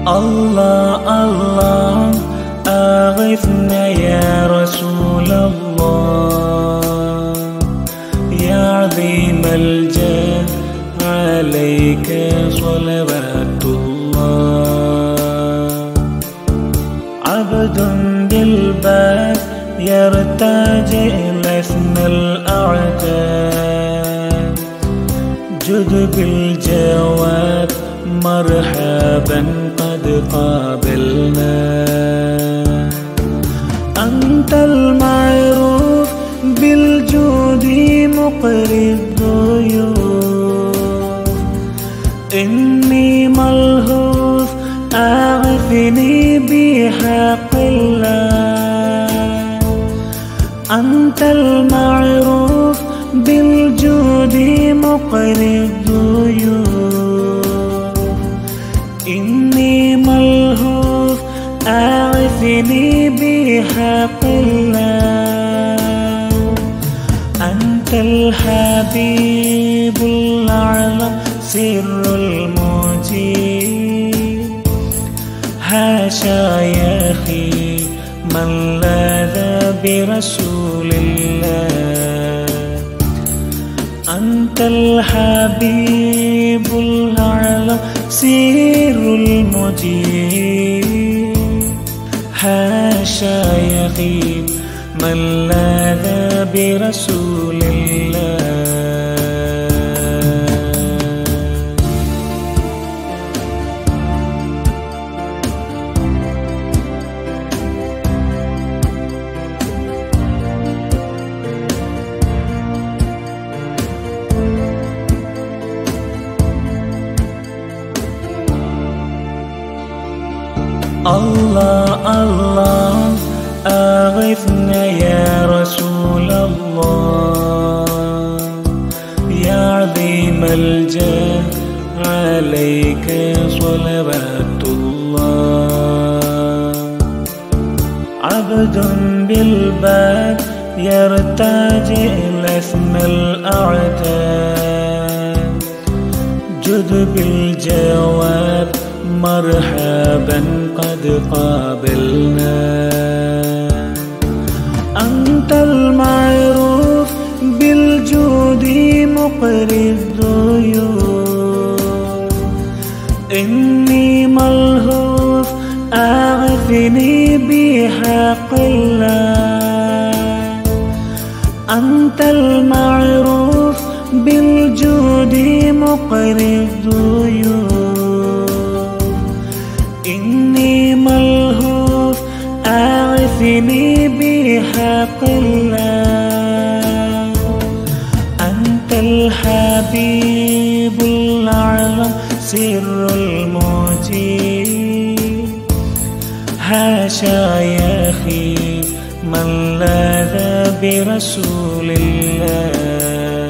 الله الله أغثنا يا رسول الله، يا عظيم الجاه عليك صلوات الله. عبد بالباب يرتجي لثم الأعداد، جد بالجواب مرحبا قد قابلنا. أنت المعروف بالجود مقري الضيوف، إني ملهوف أغثني بحق الله. أنت المعروف بالجود مقري الضيوف، إني ملهوف أغثني بحق الله. أنت الحبيب الأعلى سر المجيب، حاشا يا أخي من لاذ برسول الله. أنت الحبيب الأعلى سر المجيب، حاشا يغيب من لاذ برسول الله. الله الله أغثنا يا رسول الله، يا عظيم الجاه عليك صلوات الله. عبد بالباب يرتجي لثم الأعداد، جد بالجواب مرحبا قد قابلنا. أنت المعروف بالجود مقري الضيوف، إني ملهوف أغثني بحق الله. أنت المعروف بالجود مقري الضيوف، إني ملهوف أغثني بحق الله. أنت الحبيب الأعلى سر المجيب، حاشا يا أخي من لاذ برسول الله.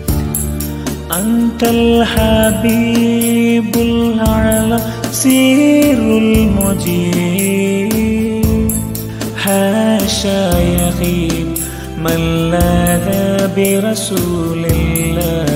أنت الحبيب الأعلى سر المجيب، حاشا يغيب من لاذ برسول الله.